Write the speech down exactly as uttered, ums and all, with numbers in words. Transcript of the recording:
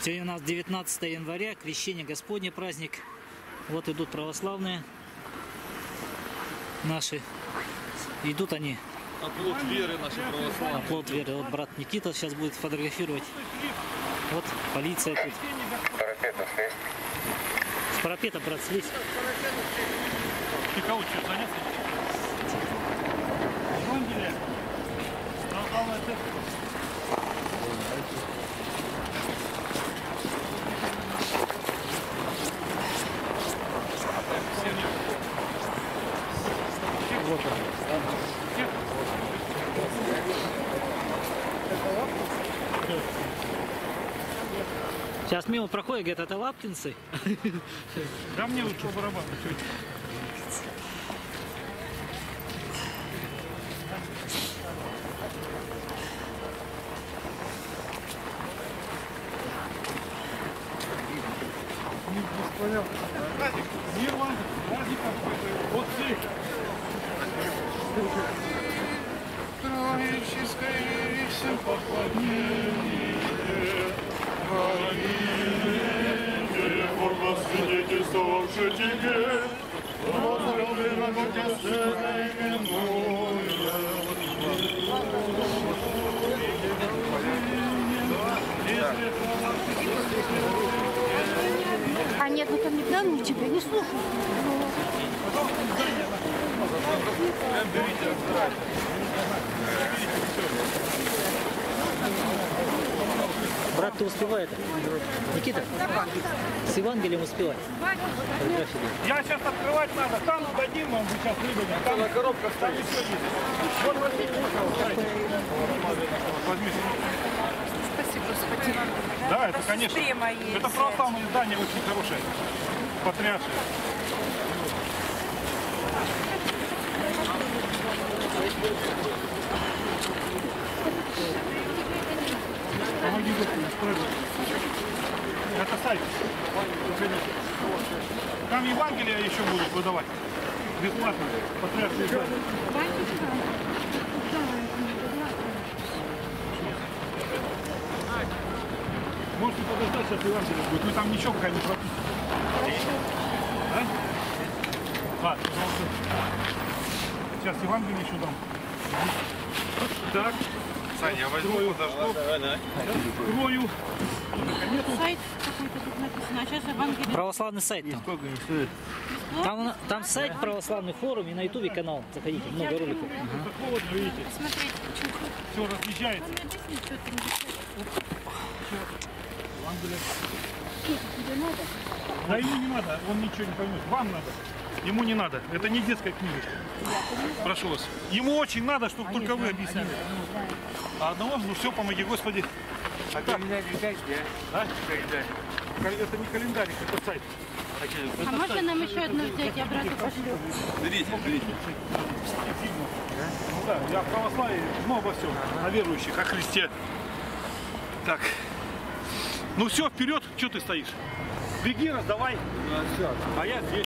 Сегодня у нас девятнадцатое января, Крещение Господне праздник. Вот идут православные наши. Идут они. Оплот веры нашей православной. Оплот веры. Вот брат Никита сейчас будет фотографировать. Вот полиция тут. С парапета, брат, слезь. Ты кого что, заняться? Евангелие. Православная церковь. Вот он. Сейчас мимо проходит, говорят, это лаптинцы. Да мне лучше барабан. Праздник, мир вам, праздником, вот ты. Троическое всем поклонение, хранитель, форма свидетельствовавший тебе, возлюбленного божественной именуя. А нет, ну там не данные тебя не слушают. Брат, ты успевает? Никита? С Евангелием успевать. Я сейчас открывать надо, там дадим вам сейчас выдадим. Там на коробках там еще есть. Вот возьмите, возьмите. Спасибо, Господи. Да, это, конечно. Это православное издание очень хорошее. Потрясшее. Помоги, Господи, это сайт. Там Евангелие еще будут выдавать. Бесплатно. Потрясшее издание. Можете подождать, сейчас Евангелие будет. Ну там ничего пока не пропустите. Да? Ладно, пожалуйста. Сейчас Евангелие еще дам. Так. Саня, я возьму, подожду. Крою. Сайт какой-то тут написано, а сейчас Евангелие. Православный сайт там. Сколько не стоит? Там, там сайт православный форум и на ютубе канал. Заходите, много роликов. Это холодно, видите. Смотрите, Все разъезжается. он объяснит, что там написано. Тебе надо? Да ему не надо, он ничего не поймет. Вам надо. Ему не надо. Это не детская книга. Прошу вас. Ему очень надо, чтобы только вы объясняли. А одного, ну все, помоги, Господи. А календарь дайте, Да? календарь. Это не календарик, это сайт. А можно нам еще одну взять, я брату пошлю? Берите, берите. Ну да, я в православии, ну обо всем, о верующих, о Христе. Так. Ну все, вперед, что ты стоишь? Беги, раздавай. А я здесь.